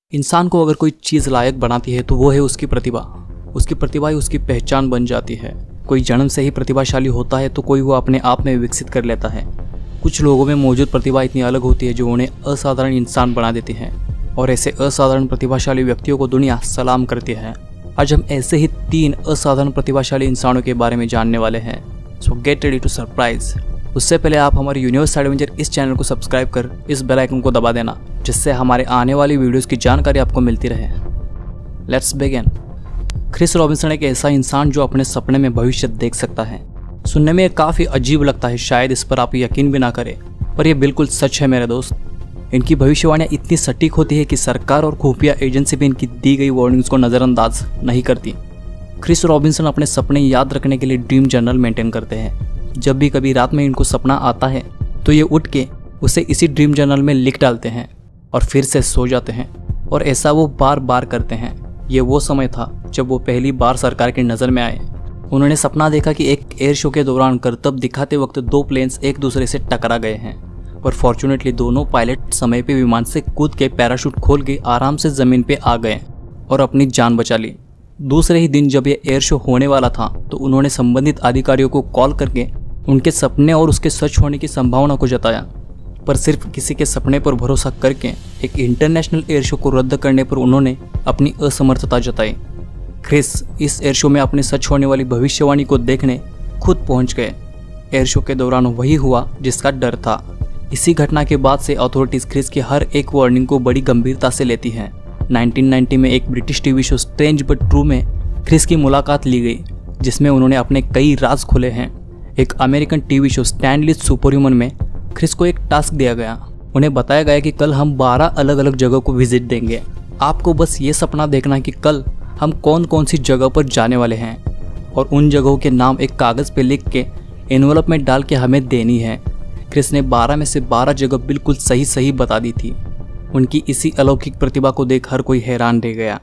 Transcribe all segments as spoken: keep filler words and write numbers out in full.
इंसान को अगर कोई चीज़ लायक बनाती है तो वो है उसकी प्रतिभा। उसकी प्रतिभा ही उसकी पहचान बन जाती है। कोई जन्म से ही प्रतिभाशाली होता है तो कोई वो अपने आप में विकसित कर लेता है। कुछ लोगों में मौजूद प्रतिभा इतनी अलग होती है जो उन्हें असाधारण इंसान बना देती है, और ऐसे असाधारण प्रतिभाशाली व्यक्तियों को दुनिया सलाम करती है। आज हम ऐसे ही तीन असाधारण प्रतिभाशाली इंसानों के बारे में जानने वाले हैं। So get ready to surprise. उससे पहले आप हमारे यूनिवर्स एडवेंचर इस चैनल को सब्सक्राइब कर इस बेल आइकन को दबा देना, जिससे हमारे आने वाली वीडियोस की जानकारी आपको मिलती रहे। Let's begin. क्रिस रॉबिन्सन एक ऐसा इंसान जो अपने सपने में भविष्य देख सकता है। सुनने में काफ़ी अजीब लगता है, शायद इस पर आप यकीन भी ना करें, पर यह बिल्कुल सच है मेरे दोस्त। इनकी भविष्यवाणियाँ इतनी सटीक होती है कि सरकार और खुफिया एजेंसी भी इनकी दी गई वार्निंग्स को नज़रअंदाज नहीं करती। क्रिस रॉबिन्सन अपने सपने याद रखने के लिए ड्रीम जर्नल मेंटेन करते हैं। जब भी कभी रात में इनको सपना आता है तो ये उठ के उसे इसी ड्रीम जर्नल में लिख डालते हैं और फिर से सो जाते हैं, और ऐसा वो बार बार करते हैं। ये वो समय था जब वो पहली बार सरकार की नज़र में आए। उन्होंने सपना देखा कि एक एयर शो के दौरान करतब दिखाते वक्त दो प्लेन्स एक दूसरे से टकरा गए हैं, पर फॉर्चुनेटली दोनों पायलट समय पे विमान से कूद के पैराशूट खोल के आराम से ज़मीन पे आ गए और अपनी जान बचा ली। दूसरे ही दिन जब ये एयर शो होने वाला था तो उन्होंने संबंधित अधिकारियों को कॉल करके उनके सपने और उसके सच होने की संभावना को जताया, पर सिर्फ किसी के सपने पर भरोसा करके एक इंटरनेशनल एयर शो को रद्द करने पर उन्होंने अपनी असमर्थता जताई। क्रिस इस एयर शो में अपने सच होने वाली भविष्यवाणी को देखने खुद पहुंच गए। एयर शो के दौरान वही हुआ जिसका डर था। इसी घटना के बाद से अथॉरिटीज क्रिस की हर एक वार्निंग को बड़ी गंभीरता से लेती हैं। नाइनटीन नाइंटी में एक British TV show Strange but True में क्रिस की मुलाकात ली गई, जिसमें उन्होंने अपने कई राज खोले हैं। एक American TV show Stan Lee Superhuman में क्रिस को एक टास्क दिया गया। उन्हें बताया गया कि कल हम बारह अलग अलग जगहों को विजिट देंगे। आपको बस ये सपना देखना है कि कल हम कौन कौन सी जगह पर जाने वाले हैं, और उन जगहों के नाम एक कागज़ पे लिख के एनवलप में डाल के हमें देनी है। क्रिस ने बारह में से बारह जगह बिल्कुल सही सही बता दी थी। उनकी इसी अलौकिक प्रतिभा को देख हर कोई हैरान रह गया।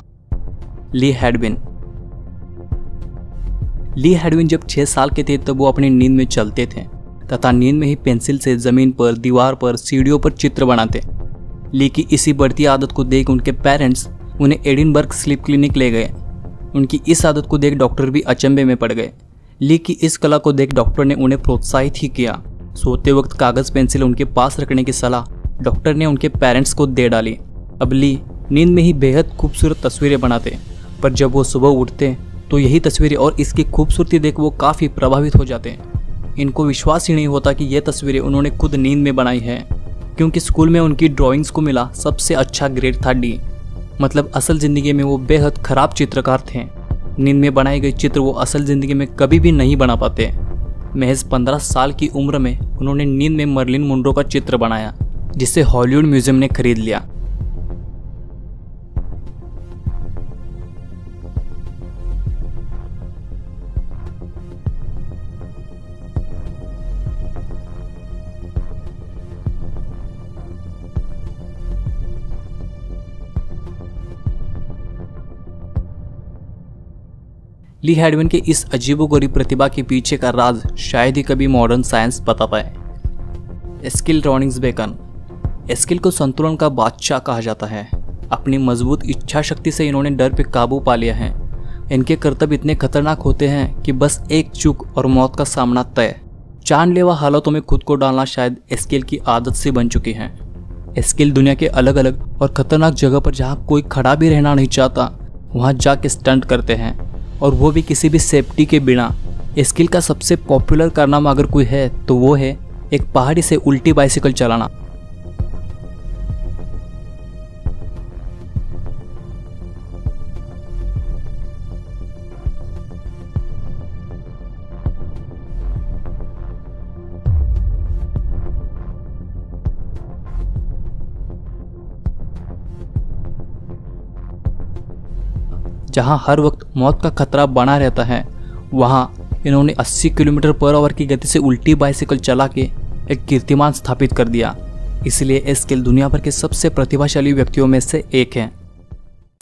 ली हैडविन। ली हैडविन जब छह साल के थे तब वो अपनी नींद में चलते थे तथा नींद में ही पेंसिल से जमीन पर, दीवार पर, सीढ़ियों पर चित्र बनाते। ली की इसी बढ़ती आदत को देख उनके पेरेंट्स उन्हें एडिनबर्ग स्लीप क्लिनिक ले गए। उनकी इस आदत को देख डॉक्टर भी अचंभे में पड़ गए। ली की इस कला को देख डॉक्टर ने उन्हें प्रोत्साहित ही किया। सोते वक्त कागज पेंसिल उनके पास रखने की सलाह डॉक्टर ने उनके पेरेंट्स को दे डाली। अब ली नींद में ही बेहद खूबसूरत तस्वीरें बनाते, पर जब वो सुबह उठते तो यही तस्वीरें और इसकी खूबसूरती देख वो काफ़ी प्रभावित हो जाते हैं। इनको विश्वास ही नहीं होता कि ये तस्वीरें उन्होंने खुद नींद में बनाई है, क्योंकि स्कूल में उनकी ड्राइंग्स को मिला सबसे अच्छा ग्रेड था डी। मतलब असल ज़िंदगी में वो बेहद ख़राब चित्रकार थे। नींद में बनाए गए चित्र वो असल ज़िंदगी में कभी भी नहीं बना पाते। महज पंद्रह साल की उम्र में उन्होंने नींद में मर्लिन मुंड्रो का चित्र बनाया, जिसे हॉलीवुड म्यूजियम ने खरीद लिया। ली हैडविन के इस अजीबोगरीब प्रतिभा के पीछे का राज शायद ही कभी मॉडर्न साइंस बता पाए। एस्किल रॉनिंग्स बेकन। एस्किल को संतुलन का बादशाह कहा जाता है। अपनी मजबूत इच्छा शक्ति से इन्होंने डर पे काबू पा लिया है। इनके कर्तव्य इतने खतरनाक होते हैं कि बस एक चूक और मौत का सामना तय। जानलेवा हालातों में खुद को डालना शायद एस्किल की आदत से बन चुकी है। एस्किल दुनिया के अलग अलग और खतरनाक जगह पर जहाँ कोई खड़ा भी रहना नहीं चाहता वहाँ जाके स्टंट करते हैं, और वो भी किसी भी सेफ्टी के बिना। एस्किल का सबसे पॉपुलर कारनामा अगर कोई है तो वो है एक पहाड़ी से उल्टी बाइसिकल चलाना। जहां हर वक्त मौत का खतरा बना रहता है, वहां इन्होंने अस्सी किलोमीटर पर आवर की गति से उल्टी बाइसिकल चला के एक कीर्तिमान स्थापित कर दिया। इसलिए एस्किल दुनिया भर के सबसे प्रतिभाशाली व्यक्तियों में से एक है।